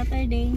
Saturday.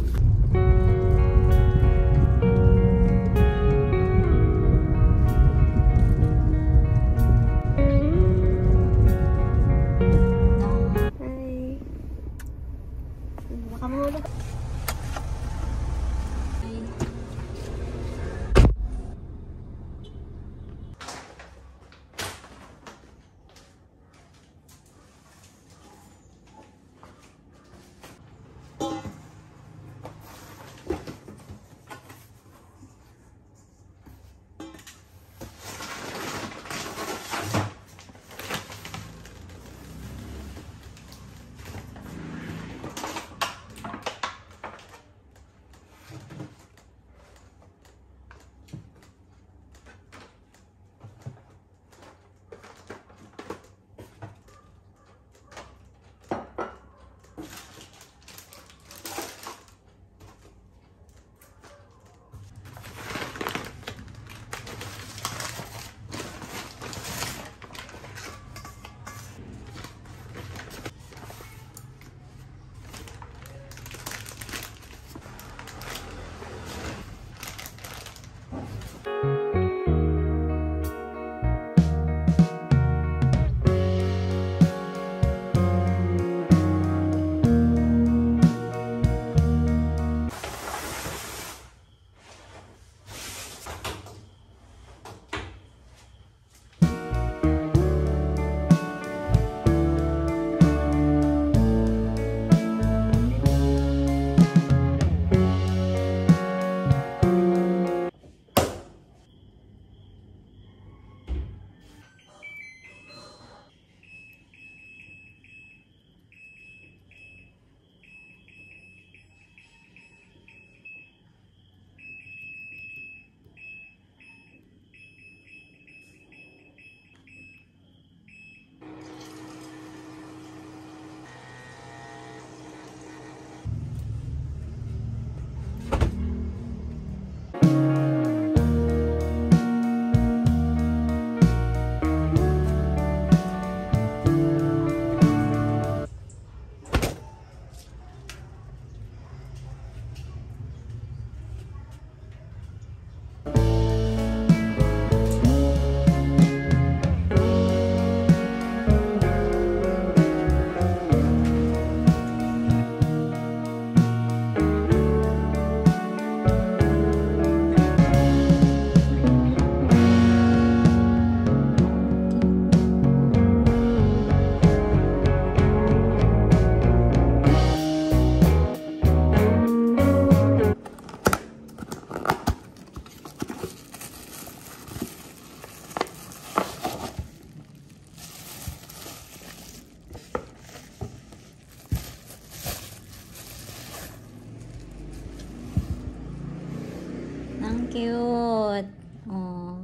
Ang cute. Oh.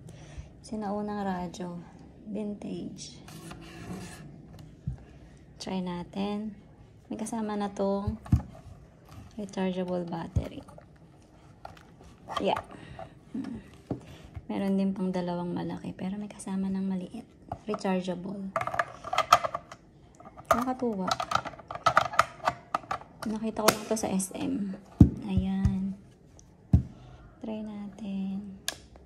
Sinaunang radyo. Vintage. Try natin. May kasama na tong rechargeable battery. Yeah. Meron din pang dalawang malaki. Pero may kasama ng maliit. Rechargeable. Nakakatuwa. Nakita ko lang to sa SM. Ayan. Try natin.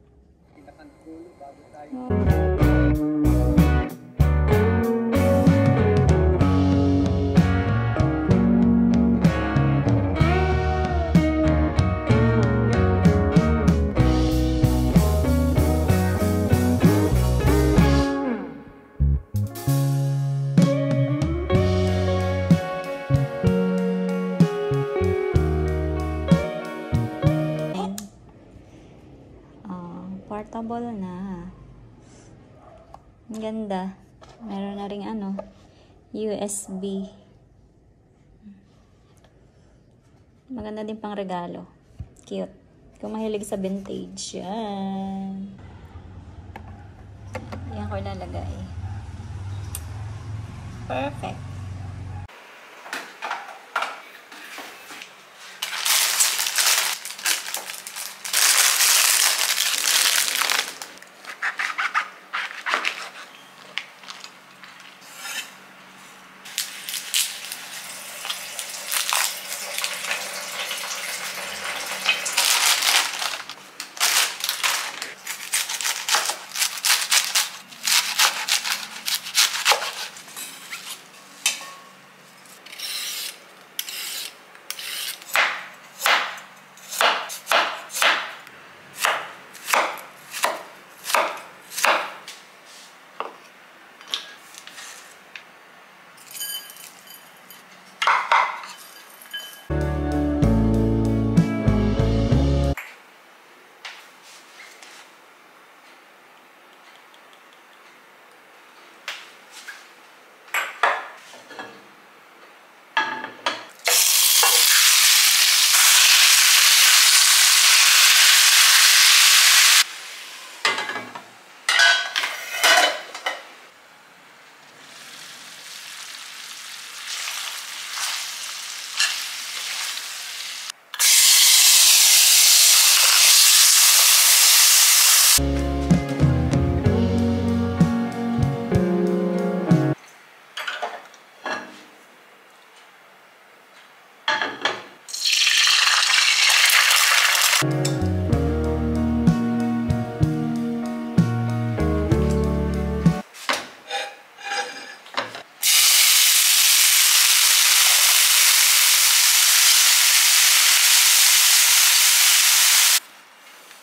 Portable na. Ang ganda. Meron na ring USB. Maganda din pang regalo. Cute. Kung mahilig sa vintage. Yan. Yan ko ilalagay. Perfect.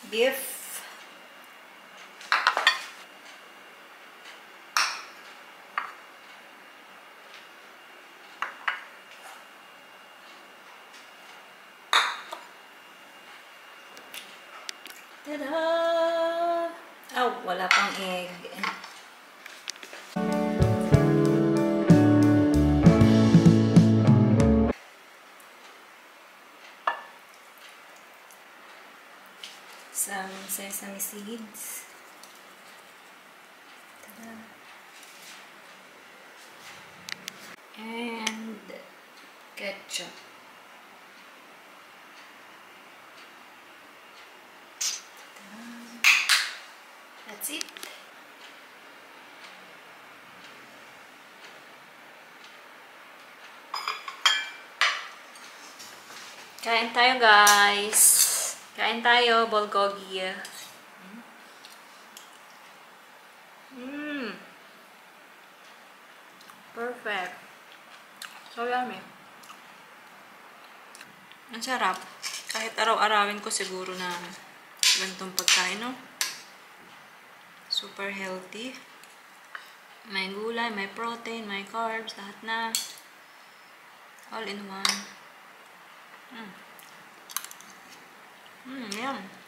beef. Tada! Oh, wala pang egg. Some sesame seeds. Tada! And ketchup. That's it. Kain tayo, guys. Kain tayo, bulgogi. Perfect. So yummy. Ang sarap. Kahit araw-arawin ko siguro na ganitong pagkain, no? Super healthy. May gulay, may protein, may carbs, lahat na. All in one. Yum.